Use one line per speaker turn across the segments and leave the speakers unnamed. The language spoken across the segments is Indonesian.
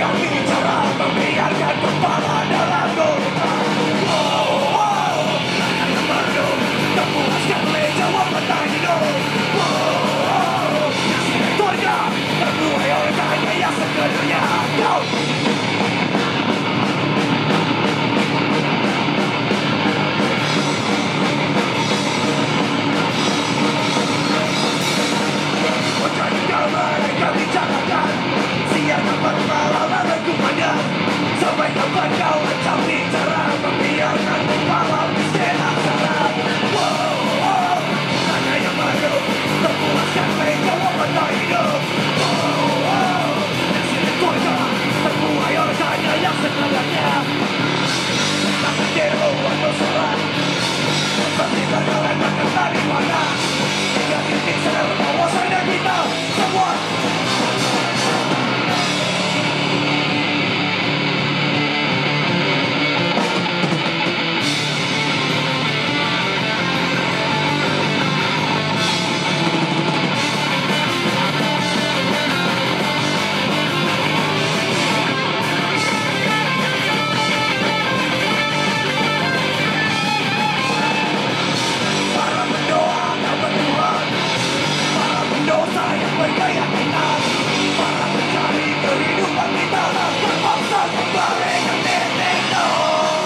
Kau bicara membiarkan kepala dalam gulungan. Yang baru terpuaskan oleh jawaban tak hidup. Yang sinar keluarga terbuai oleh tanya yang sebenarnya. Mereka bicarakan siang baru malam berkumandang. Sampai kapan kau akan bicara membiarkan kepala berserak serak. Tanya yang baru terpuaskan oleh jawaban tak hidup. Yang sinar keluarga terbuai oleh tanya yang sebenarnya. Tak kecewa atau salah, pasti bakalan berkata di mana. Hingga titik sadar bahwasanya kita semua berkeyakinan, para pencari kehidupan kita terpaksa kembali ke titik nol.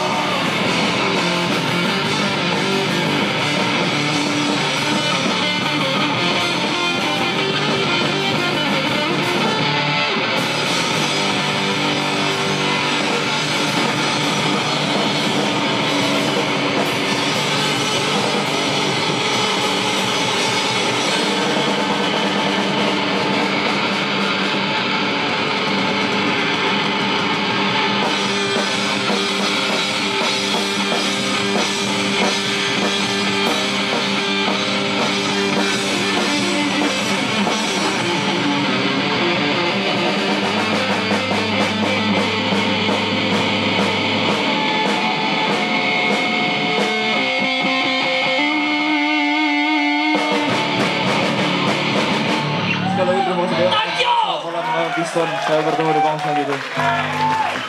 Sekali lagi terima kasih banyak. Selamat malam Piston. Saya bertemu di bangsa gitu.